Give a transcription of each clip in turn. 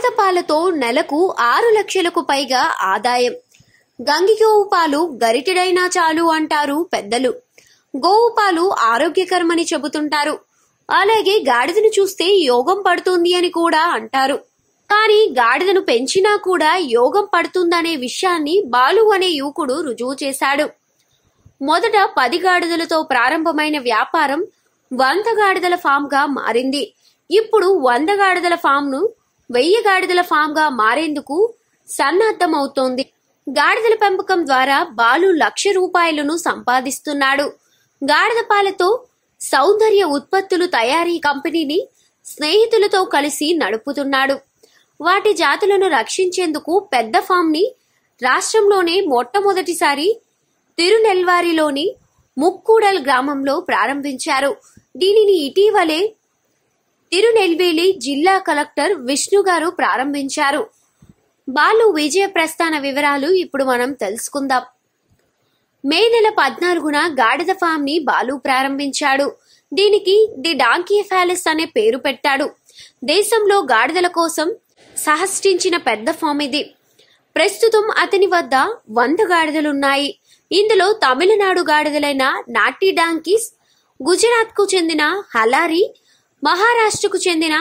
పాలతో నెలకు 6 లక్షలకు పైగా ఆదాయం. గంగిగోవు పాలు గరిటెడైనా చాలు అంటారు పెద్దలు. గోవు పాలు ఆరోగ్యకరమని చెబుతుంటారు. అలాగే గాడిదను చూస్తే యోగం పడుతుంది అని కూడా అంటారు. కానీ గాడిదను పెంచినా కూడా యోగం పడుతుందనే విషయాన్ని బాలు అనే యువకుడు రుజువు చేశాడు. మొదట 10 గాడిదలతో ప్రారంభమైన వ్యాపారం 100 గాడిదల ఫామ్ గా మారింది. ఇప్పుడు 100 గాడిదల ఫామ్ ను 1000 గాడిదల ఫామ్ గా మారేందుకు సన్నద్ధమవుతోంది. గాడిదల పెంపకం ద్వారా బాలు ₹1,00,000 సంపాదిస్తున్నాడు. గాడిద పాలతో సౌందర్య ఉత్పత్తులు తయారీ కంపెనీని స్నేహితులతో కలిసి నడుపుతున్నాడు. వాటి జాతులను రక్షించేందుకు పెద్ద ఫామ్ ని రాష్ట్రంలోనే మొట్టమొదటిసారి తిరునెల్వారిలోని ముక్కూడల్ గ్రామంలో ప్రారంభించారు. దీనిని ఇటీవలే తిరునెల్వేలి జిల్లా కలెక్టర్ విష్ణు గారు ప్రారంభించారు. బాలు విజయ ప్రస్థాన వివరాలు ఇప్పుడు మనం తెలుసుకుందాం. మే నెల 14న గాడిద ఫామ్ ని బాలు ప్రారంభించాడు. దీనికి ది డాంకీ ప్యాలెస్ అనే పేరు పెట్టాడు. దేశంలో గాడిదల కోసం సహష్టించిన పెద్ద ఫామ్ ఇది. ప్రస్తుతం అతని వద్ద 100 గాడిదలున్నాయి. ఇందులో తమిళనాడు గాడిదలైన నాటీ డాంకీస్, గుజరాత్ కు చెందిన హలారి, మహారాష్ట్రకు చెందిన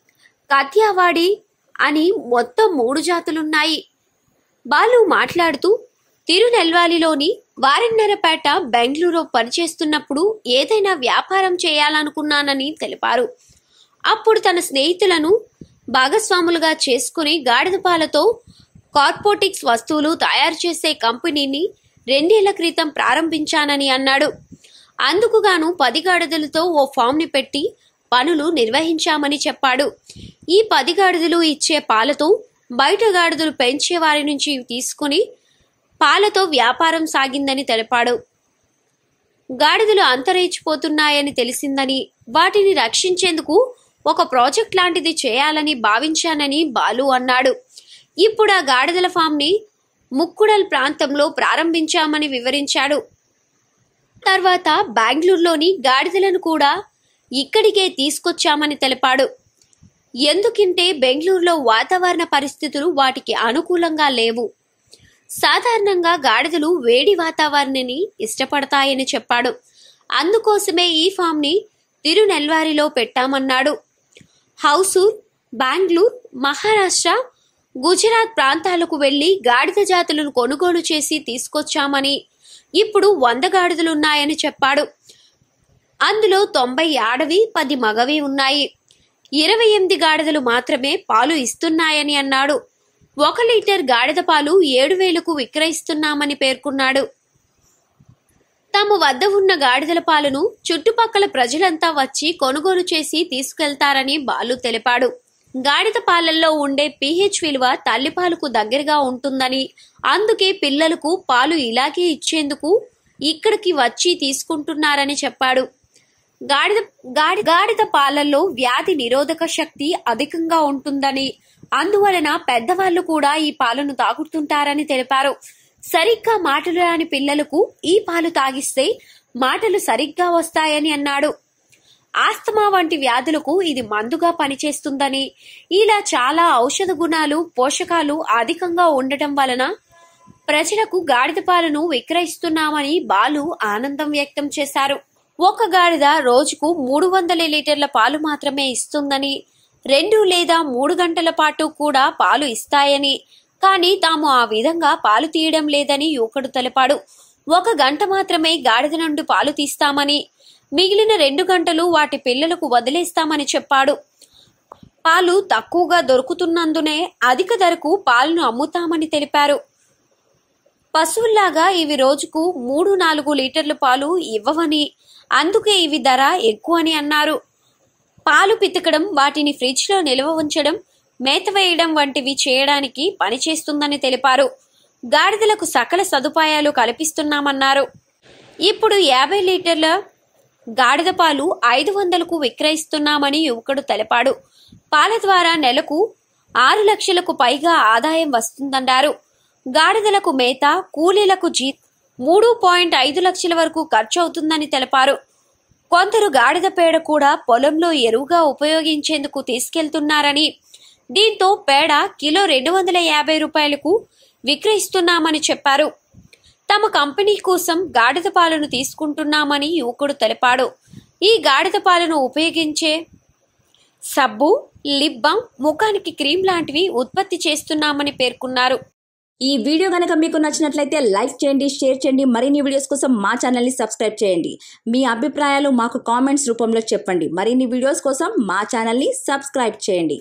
కథియావాడి అని మొత్తం 3 జాతులున్నాయి. బాలు మాట్లాడుతూ తిరునెల్వేలిలోని వారెన్నరపేట, బెంగళూరు పనిచేస్తున్నప్పుడు ఏదైనా వ్యాపారం చేయాలనుకున్నానని తెలిపారు. అప్పుడు తన స్నేహితులను భాగస్వాములుగా చేసుకుని గాడిద పాలతో కార్పోటిక్స్ వస్తువులు తయారు చేసే కంపెనీని 2 ఏళ్ల క్రితం ప్రారంభించానని అన్నాడు. అందుకుగాను 10 గాడిదలతో ఓ ఫామ్ ని పెట్టి పనులు నిర్వహించామని చెప్పాడు. ఈ 10 గాడిదలు ఇచ్చే పాలతో బయట గాడిదలు పెంచే వారి నుంచి తీసుకుని పాలతో వ్యాపారం సాగిందని తెలిపాడు. గాడిదలు అంతరించిపోతున్నాయని తెలిసిందని, వాటిని రక్షించేందుకు ఒక ప్రాజెక్ట్ లాంటిది చేయాలని భావించానని బాలు అన్నాడు. ఇప్పుడు ఆ గాడిదల ఫామ్ ని ముక్కుడల్ ప్రాంతంలో ప్రారంభించామని వివరించాడు. తర్వాత బెంగళూరులోని గాడిదలను కూడా ఇక్కడికే తీసుకొచ్చామని తెలిపాడు. ఎందుకంటే బెంగళూరులో వాతావరణ పరిస్థితులు వాటికి అనుకూలంగా లేవు. సాధారణంగా గాడిదలు వేడి వాతావరణాన్ని ఇష్టపడతాయని చెప్పాడు. అందుకోసమే ఈ ఫామ్ ని తిరునెల్వేలిలో పెట్టామన్నాడు. హౌసూర్, బెంగళూరు, మహారాష్ట్ర, గుజరాత్ ప్రాంతాలకు వెళ్లి గాడిద జాతులను కొనుగోలు చేసి తీసుకొచ్చామని, ఇప్పుడు 100 గాడిదలున్నాయని చెప్పాడు. అందులో 90 ఆడవి, 10 మగవి ఉన్నాయి. 28 గాడిదలు మాత్రమే పాలు ఇస్తున్నాయని అన్నాడు. 1 లీటర్ గాడిద పాలు 7,000కు విక్రయిస్తున్నామని పేర్కొన్నాడు. తమ వద్ద ఉన్న గాడిదల పాలను చుట్టుపక్కల ప్రజలంతా వచ్చి కొనుగోలు చేసి తీసుకెళ్తారని బాలు తెలిపాడు. గాడిద పాలల్లో ఉండే pH విలువ తల్లిపాలకు దగ్గరగా ఉంటుందని, అందుకే పిల్లలకు పాలు ఇలాగే ఇచ్చేందుకు ఇక్కడికి వచ్చి తీసుకుంటున్నారని చెప్పాడు. గాడిద పాలల్లో వ్యాధి నిరోధక శక్తి అధికంగా ఉంటుందని, అందువలన పెద్దవాళ్లు కూడా ఈ పాలను తాగుతుంటారని తెలిపారు. సరిగ్గా మాటలు రాని పిల్లలకు ఈ పాలు తాగిస్తే మాటలు సరిగ్గా వస్తాయని అన్నాడు. ఆస్తమా వంటి వ్యాధులకు ఇది మందుగా పనిచేస్తుందని, ఇలా చాలా ఔషధ గుణాలు, పోషకాలు అధికంగా ఉండటం వలన ప్రజలకు గాడిద పాలను విక్రయిస్తున్నామని బాలు ఆనందం వ్యక్తం చేశారు. ఒక గాడిద రోజుకు 300 లీటర్ల పాలు మాత్రమే ఇస్తుందని, 2 లేదా 3 గంటల పాటు కూడా పాలు ఇస్తాయని, కానీ తాము ఆ విధంగా పాలు తీయడం లేదని యువకుడు తెలిపాడు. 1 గంట మాత్రమే గాడిద నుండి పాలు తీస్తామని, మిగిలిన 2 గంటలు వాటి పిల్లలకు వదిలేస్తామని చెప్పాడు. పాలు తక్కువగా దొరుకుతున్నందునే అధిక ధరకు పాలను అమ్ముతామని తెలిపారు. పశువుల్లాగా ఇవి రోజుకు 3-4 లీటర్ల పాలు ఇవ్వవని, అందుకే ఇవి ధర ఎక్కువని అన్నారు. పాలు పితకడం, వాటిని ఫ్రిడ్జ్ లో నిల్వ ఉంచడం, మేత వేయడం వంటివి చేయడానికి పనిచేస్తుందని తెలిపారు. గాడిదలకు సకల సదుపాయాలు కల్పిస్తున్నామన్నారు. ఇప్పుడు 50 లీటర్ల గాడిద పాలు 500కు విక్రయిస్తున్నామని యువకుడు తెలిపాడు. పాల ద్వారా నెలకు 6 లక్షలకు పైగా ఆదాయం వస్తుందన్నారు. గాడిదలకు మేత, కూలీలకు 3.5 లక్షల వరకు ఖర్చు అవుతుందని తెలిపారు. కొందరు గాడిద పేడ కూడా పొలంలో ఎరువుగా ఉపయోగించేందుకు తీసుకెళ్తున్నారని, దీంతో పేడ కిలో 250 రూపాయలకు విక్రయిస్తున్నామని చెప్పారు. తమ కంపెనీ కోసం గాడిద పాలను తీసుకుంటున్నామని యువకుడు తెలిపాడు. ఈ గాడిద పాలను ఉపయోగించే సబ్బు, లిప్ బామ్, ముఖానికి క్రీమ్ లాంటివి ఉత్పత్తి చేస్తున్నామని పేర్కొన్నారు. ఈ వీడియో కనుక మీకు నచ్చినట్లయితే లైక్ చేయండి, షేర్ చేయండి. మరిన్ని వీడియోస్ కోసం మా ఛానల్ని సబ్స్క్రైబ్ చేయండి. మీ అభిప్రాయాలు మాకు కామెంట్స్ రూపంలో చెప్పండి. మరిన్ని వీడియోస్ కోసం మా ఛానల్ని సబ్స్క్రైబ్ చేయండి.